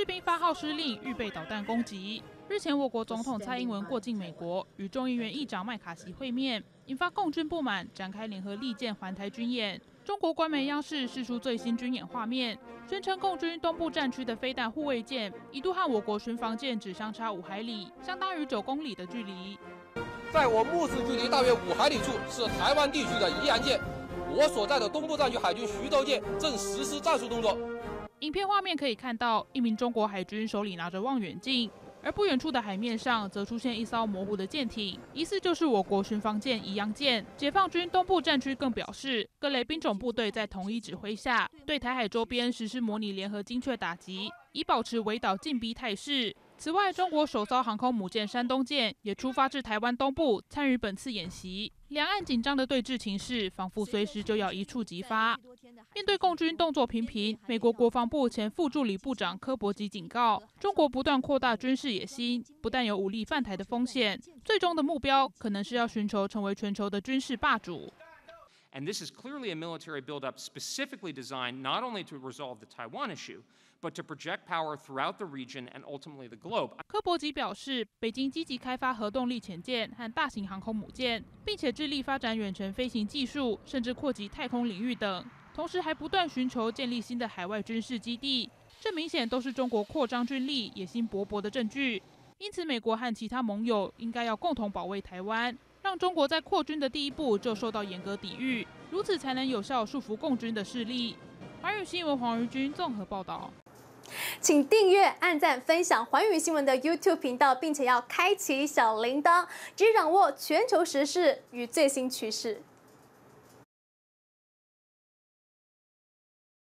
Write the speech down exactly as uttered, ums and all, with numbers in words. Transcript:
菲律宾发号施令，预备导弹攻击。日前，我国总统蔡英文过境美国，与众议院议长麦卡锡会面，引发共军不满，展开联合利剑环台军演。中国官媒央视释出最新军演画面，宣称共军东部战区的飞弹护卫舰一度和我国巡防舰只相差五海里，相当于九公里的距离。 在我目视距离大约五海里处是台湾地区的宜兰舰，我所在的东部战区海军徐州舰正实施战术动作。 影片画面可以看到，一名中国海军手里拿着望远镜。而不远处的海面上则出现一艘模糊的舰艇，疑似就是我国巡防舰宜阳舰。解放军东部战区更表示，各类兵种部队在统一指挥下，对台海周边实施模拟联合精确打击，以保持围岛进逼态势。此外，中国首艘航空母舰山东舰也出发至台湾东部，参与本次演习。两岸紧张的对峙情势，仿佛随时就要一触即发。面对共军动作频频，美国国防部前副助理部长柯伯吉警告，中国不断扩大军事野心，不但有武力犯台的风险，最终的目标可能是要寻求成为全球的军事霸主。 And this is clearly a military buildup specifically designed not only to resolve the Taiwan issue, but to project power throughout the region and ultimately the globe. 柯伯吉表示，北京积极开发核动力潜舰和大型航空母舰，并且致力发展远程飞行技术，甚至扩及太空领域等。同时还不断寻求建立新的海外军事基地，这明显都是中国扩张军力、野心勃勃的证据。因此，美国和其他盟友应该要共同保卫台湾。让中国在扩军的第一步就受到严格抵御，如此才能有效束缚共军的势力。寰宇新闻黄瑜君综合报道。 请订阅、按赞、分享寰宇新闻的 YouTube 频道，并且要开启小铃铛，只掌握全球时事与最新趋势。